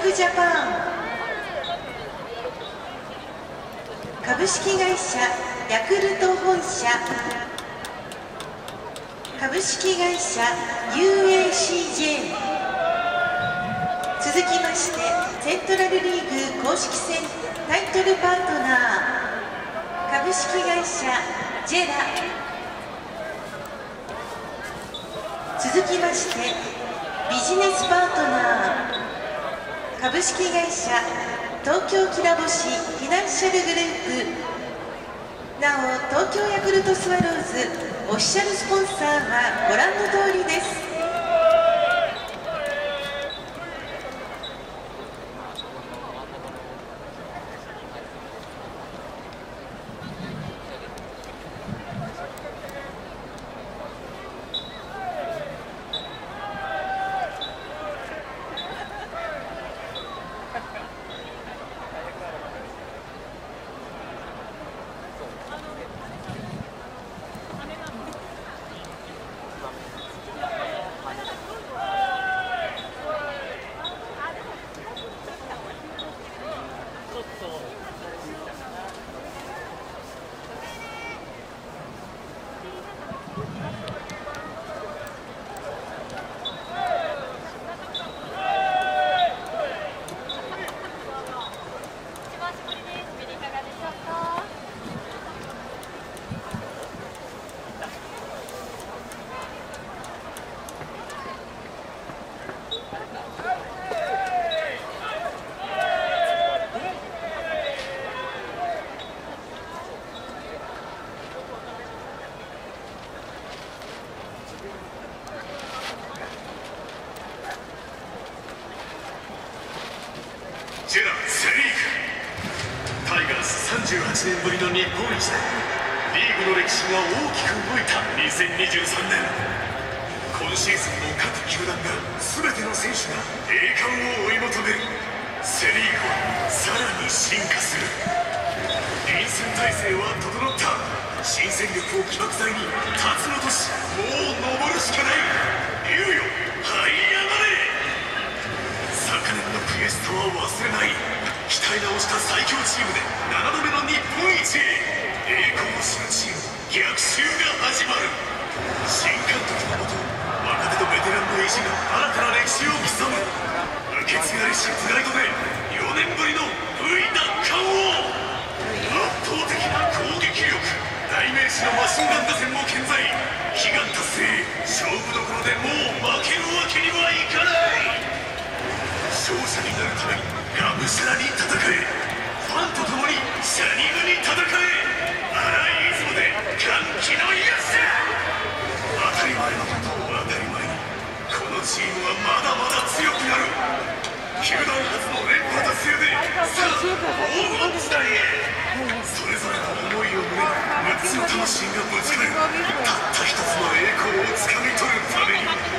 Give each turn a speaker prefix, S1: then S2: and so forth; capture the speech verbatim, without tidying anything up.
S1: クジャパン株式会社ヤクルト本社株式会社 ユーエーシージェー 続きましてセントラルリーグ公式戦タイトルパートナー株式会社ジェラ続きましてビジネスパートナー株式会社東京きらぼしフィナンシャルグループなお東京ヤクルトスワローズオフィシャルスポンサーはご覧の通りです。
S2: ジェラセ・リーグタイガースさんじゅうはちねんぶりの日本一でリーグの歴史が大きく動いたにせんにじゅうさんねん。今シーズンも各球団が全ての選手が栄冠を追い求める。セ・リーグはさらに進化する。臨戦態勢は整った。新戦力を起爆剤に辰の年、もう登るしかない。竜よ這い上がれ。昨年の悔しさは忘れない。鍛え直した最強チームでななどめの日本一へ。栄光を知るチーム逆襲が始まる。新監督のもと若手とベテランの意地が新たな歴史を刻む。受け継がれしプライドでよねんぶりの V 奪還を。圧倒的な攻撃力、代名詞のマシンガン打線も健在。悲願達成、勝負どころでもう負けるわけにはいかない。勝者になるためにがむしゃらに戦え。ファンと共にシャニムに戦え。荒井出雲で歓喜の癒しだ。当たり前のことを当たり前に、このチームはまだまだ強くなる。球団初の連覇達成でさあ黄金時代へ。それぞれの思いを胸にむっつの魂がぶつかる。たった一つの栄光をつかみ取るために。